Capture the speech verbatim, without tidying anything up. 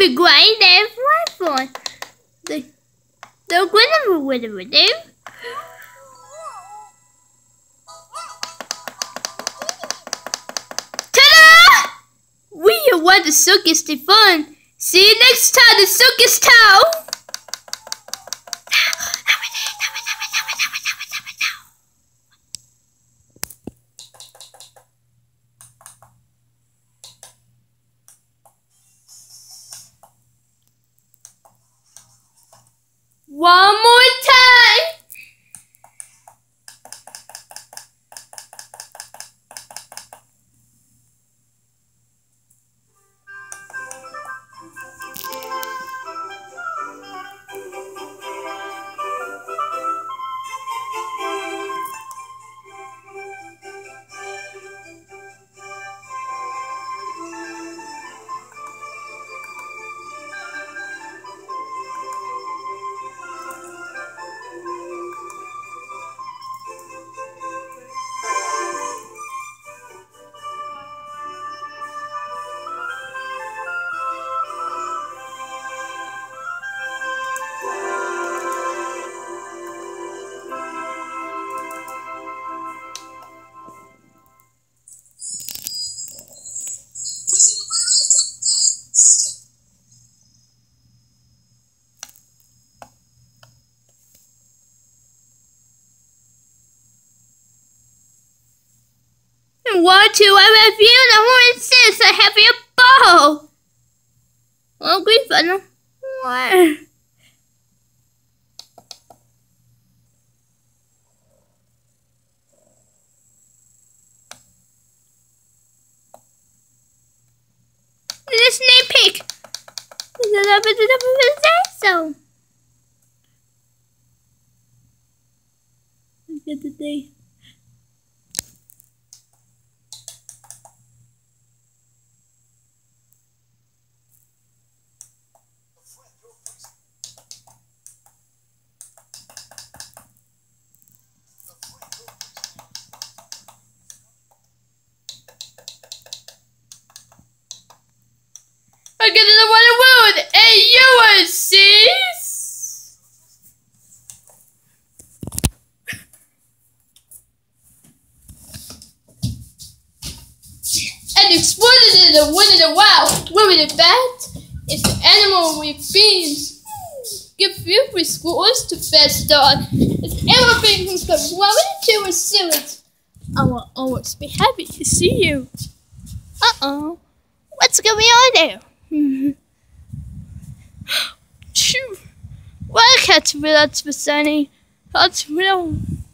be great if one. The the winner would do. Ta-da! We won the circus to fun. See you next time, the circus town. One more time. One, two, I review the horn says I have your ball. Oh, green funnel. What? This name pick. So. Look at the day. I get another one wound, and you will see. And exploded in the wind in the wild. Women in fact, it's the animal with beans. Give few free scores to fast on. It's everything who's got one to a silence. I will always be happy to see you. Uh oh. What's going on there? Phew. Well, Caterpillar, that's for Sunny. That's real.